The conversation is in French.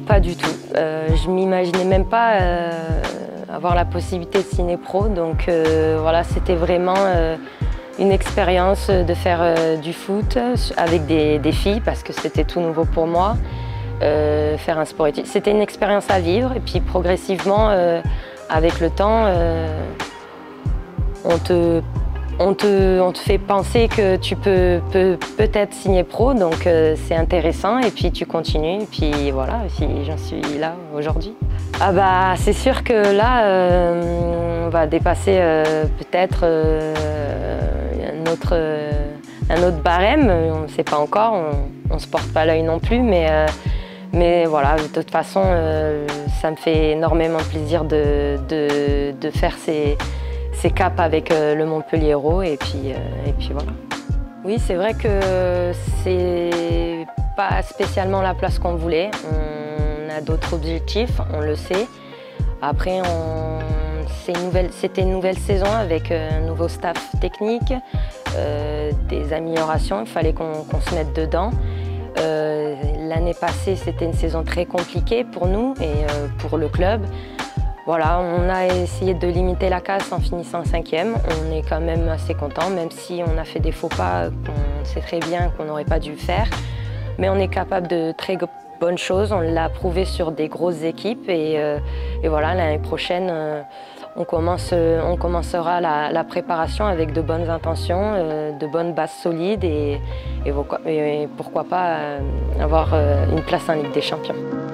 pas du tout. Je m'imaginais même pas avoir la possibilité de signer pro, donc voilà, c'était vraiment une expérience de faire du foot avec des filles parce que c'était tout nouveau pour moi. Faire un sport études. C'était une expérience à vivre et puis progressivement, avec le temps, on te fait penser que tu peux peut-être signer pro, donc c'est intéressant et puis tu continues et puis voilà, et puis j'en suis là aujourd'hui. Ah bah c'est sûr que là on va dépasser peut-être un autre barème, on ne sait pas encore, on ne se porte pas l'œil non plus, mais voilà, de toute façon ça me fait énormément plaisir de faire ces caps avec le Montpellier-Hérault et puis voilà. Oui, c'est vrai que c'est pas spécialement la place qu'on voulait. On a d'autres objectifs, on le sait. Après, c'était une nouvelle saison avec un nouveau staff technique, des améliorations, il fallait qu'on se mette dedans. L'année passée, c'était une saison très compliquée pour nous et pour le club. Voilà, on a essayé de limiter la casse en finissant 5e. On est quand même assez content, même si on a fait des faux pas, on sait très bien qu'on n'aurait pas dû faire. Mais on est capable de très bonnes choses, on l'a prouvé sur des grosses équipes et voilà, l'année prochaine, on commencera la préparation avec de bonnes intentions, de bonnes bases solides et pourquoi pas avoir une place en Ligue des Champions.